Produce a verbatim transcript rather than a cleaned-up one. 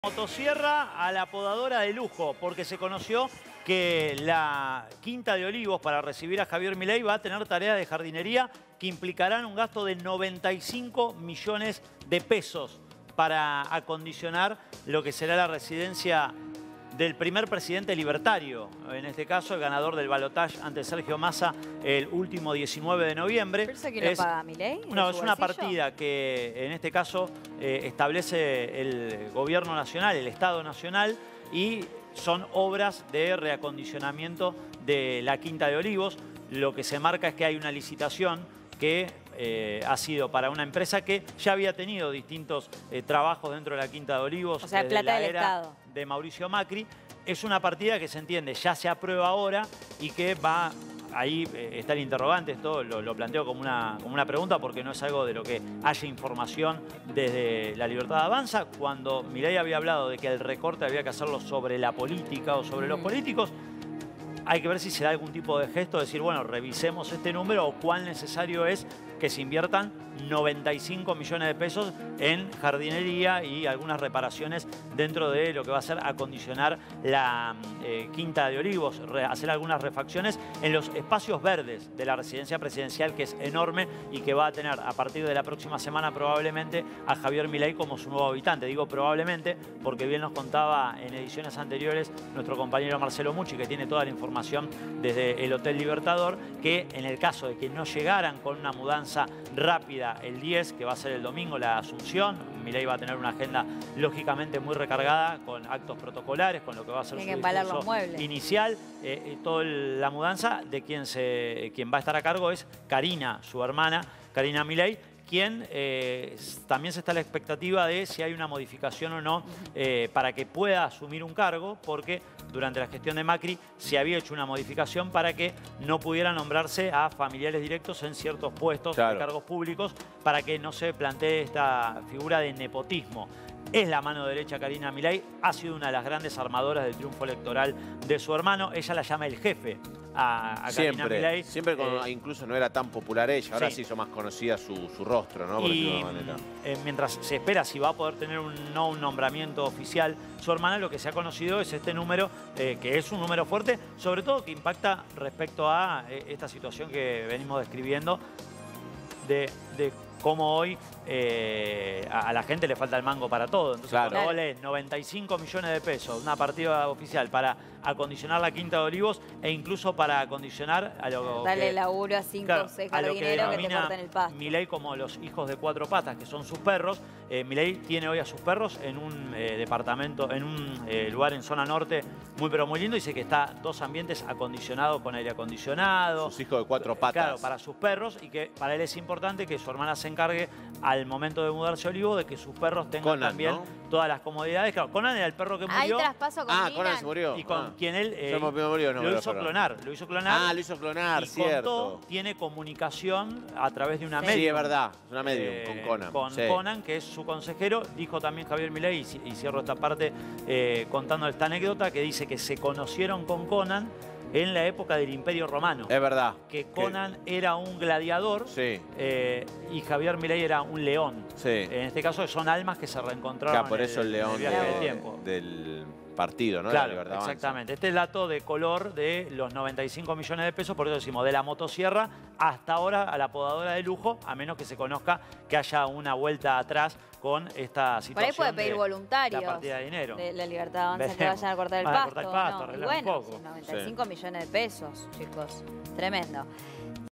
Motosierra a la podadora de lujo, porque se conoció que la Quinta de Olivos para recibir a Javier Milei va a tener tareas de jardinería que implicarán un gasto de noventa y cinco millones de pesos para acondicionar lo que será la residencia del primer presidente libertario, en este caso el ganador del balotaje ante Sergio Massa el último diecinueve de noviembre. ¿Pero eso quién lo paga, Milei? No, es una partida que en este caso eh, establece el gobierno nacional, el Estado nacional, y son obras de reacondicionamiento de la Quinta de Olivos. Lo que se marca es que hay una licitación que eh, ha sido para una empresa que ya había tenido distintos eh, trabajos dentro de la Quinta de Olivos. O sea, desde plata la del era Estado. De Mauricio Macri. Es una partida que se entiende, ya se aprueba ahora y que va... Ahí eh, está el interrogante, esto lo, lo planteo como una, como una pregunta porque no es algo de lo que haya información desde La Libertad Avanza. Cuando Milei había hablado de que el recorte había que hacerlo sobre la política o sobre los políticos, hay que ver si se da algún tipo de gesto, decir, bueno, revisemos este número o cuán necesario es que se inviertan noventa y cinco millones de pesos en jardinería y algunas reparaciones dentro de lo que va a ser acondicionar la eh, Quinta de Olivos, re, hacer algunas refacciones en los espacios verdes de la residencia presidencial, que es enorme y que va a tener a partir de la próxima semana probablemente a Javier Milei como su nuevo habitante. Digo probablemente porque bien nos contaba en ediciones anteriores nuestro compañero Marcelo Mucci, que tiene toda la información desde el Hotel Libertador, que en el caso de que no llegaran con una mudanza rápida el diez, que va a ser el domingo, la Asunción, Milei va a tener una agenda lógicamente muy recargada con actos protocolares, con lo que va a ser Tiene su que embalar discurso los muebles inicial. Eh, toda la mudanza de quien, se, quien va a estar a cargo es Karina, su hermana, Karina Milei, quien eh, también se está a la expectativa de si hay una modificación o no eh, para que pueda asumir un cargo, porque durante la gestión de Macri se había hecho una modificación para que no pudiera nombrarse a familiares directos en ciertos puestos Claro. de cargos públicos, para que no se plantee esta figura de nepotismo. Es la mano derecha Karina Milei, ha sido una de las grandes armadoras del triunfo electoral de su hermano. Ella la llama el jefe a, a Karina Siempre, Milei. siempre cuando Eh, incluso no era tan popular ella, ahora sí. se hizo más conocida su, su rostro, ¿no? Por decirlo de Y alguna manera. eh, mientras se espera si va a poder tener un, no un nombramiento oficial su hermana, lo que se ha conocido es este número, eh, que es un número fuerte, sobre todo que impacta respecto a eh, esta situación que venimos describiendo de, de cómo hoy eh, a, a la gente le falta el mango para todo. Entonces, Claro. cuando vos lees noventa y cinco millones de pesos, una partida oficial para acondicionar la Quinta de Olivos e incluso para acondicionar a lo Dale que... laburo a cinco Claro, o seis a lo que jardineros que, te denomina corten el pasto. Milei como los hijos de cuatro patas, que son sus perros. Eh, Milei tiene hoy a sus perros en un eh, departamento, en un eh, lugar en zona norte muy pero muy lindo. Dice que está dos ambientes acondicionados con aire acondicionado. Sus hijos de cuatro patas. Claro, para sus perros, y que para él es importante que su hermana se encargue al momento de mudarse a Olivo de que sus perros tengan Conan, también ¿no? todas las comodidades. Claro, Conan era el perro que ¿Hay murió. traspaso con Ah, Milan? Conan se murió. Y con Ah. quien él eh, Yo me murió, no me lo lo hizo acuerdo. clonar. Lo hizo clonar. Ah, lo hizo clonar, y cierto. contó, tiene comunicación a través de una Sí. medium. Sí, es verdad, es una medium, eh, con Conan. Con Sí. Conan, que es su consejero. Dijo también Javier Milei, y, y cierro esta parte eh, contando esta anécdota, que dice que se conocieron con Conan en la época del Imperio Romano. Es verdad. Que Conan era un gladiador Sí, eh, y Javier Milei era un león. sí. En este caso son almas que se reencontraron Claro, por en eso el en león viaje de- del tiempo. del partido, ¿no? De la Claro, Libertad Avanza. exactamente. Este es el dato de color de los noventa y cinco millones de pesos, por eso decimos de la motosierra hasta ahora a la podadora de lujo, a menos que se conozca que haya una vuelta atrás con esta situación. Por ahí puede pedir de voluntarios la partida de dinero. de La Libertad Avanza que Veremos. vayan a cortar el Van a pasto. cortar el pasto, ¿no? Y arreglar un bueno, poco. noventa y cinco millones de pesos, chicos. Tremendo.